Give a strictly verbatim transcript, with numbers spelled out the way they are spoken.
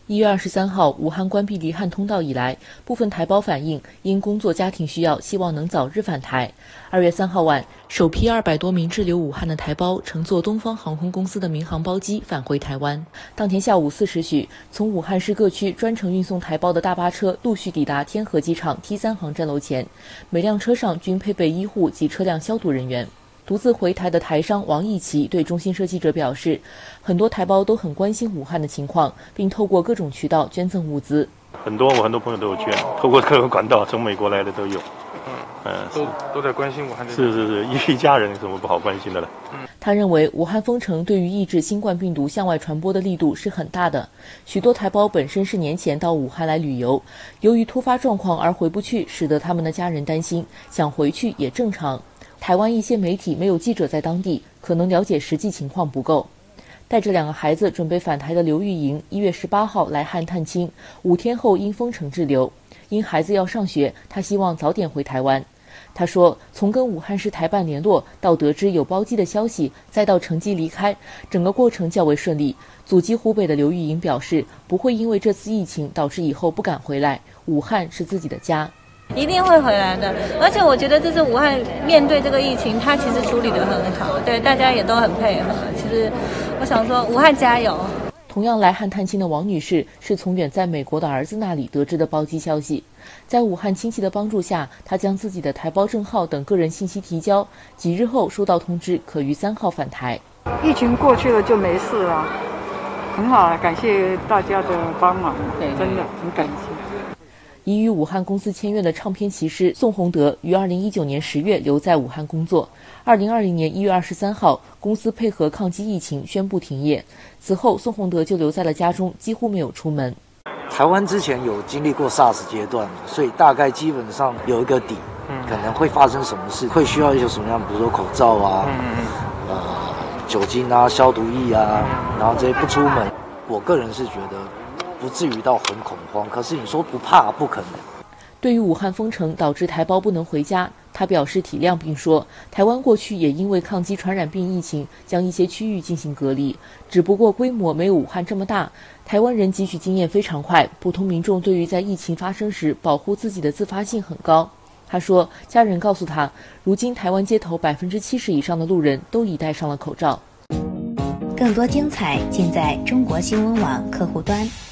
一月二十三号，武汉关闭离汉通道以来，部分台胞反映因工作家庭需要，希望能早日返台。二月三号晚，首批二百多名滞留武汉的台胞乘坐东方航空公司的民航包机返回台湾。当天下午四时许，从武汉市各区专程运送台胞的大巴车陆续抵达天河机场 T 三航站楼前，每辆车上均配备医护及车辆消毒人员。独自回台的台商王义奇对中新社记者表示，很多台胞都很关心武汉的情况，并透过各种渠道捐赠物资。 很多我很多朋友都有捐，透过各个管道，从美国来的都有。 嗯， 嗯， 都都在关心武汉。 是是是，一家人有什么不好关心的了？ 嗯，他认为武汉封城对于抑制新冠病毒向外传播的力度是很大的。许多台胞本身是年前到武汉来旅游，由于突发状况而回不去，使得他们的家人担心，想回去也正常。台湾一些媒体没有记者在当地，可能了解实际情况不够。带着两个孩子准备返台的刘玉莹，一月十八号来汉探亲，五天后因封城滞留。因孩子要上学，她希望早点回台湾。她说，从跟武汉市台办联络到得知有包机的消息，再到乘机离开，整个过程较为顺利。祖籍湖北的刘玉莹表示，不会因为这次疫情导致以后不敢回来，武汉是自己的家。 一定会回来的，而且我觉得这次武汉面对这个疫情，它其实处理得很好，对，大家也都很配合。其实我想说，武汉加油。 同样来汉探亲的王女士是从远在美国的儿子那里得知的包机消息，在武汉亲戚的帮助下，她将自己的台胞证号等个人信息提交，几日后收到通知，可于三号返台。 疫情过去了就没事了，很好，感谢大家的帮忙，真的很感谢。 已与武汉公司签约的唱片骑师宋洪德于二零一九年十月留在武汉工作。二零二零年一月二十三号，公司配合抗击疫情宣布停业。此后，宋洪德就留在了家中，几乎没有出门。 台湾之前有经历过 SARS 阶段，所以大概基本上有一个底，可能会发生什么事，会需要一些什么样，比如说口罩啊，呃，酒精啊，消毒液啊，然后这些不出门。我个人是觉得不至于到很恐慌，可是你说不怕不可能。 对于武汉封城导致台胞不能回家，他表示体谅，并说台湾过去也因为抗击传染病疫情将一些区域进行隔离，只不过规模没有武汉这么大。台湾人汲取经验非常快，普通民众对于在疫情发生时保护自己的自发性很高。他说，家人告诉他，如今台湾街头百分之七十以上的路人都已戴上了口罩。 更多精彩尽在中国新闻网客户端。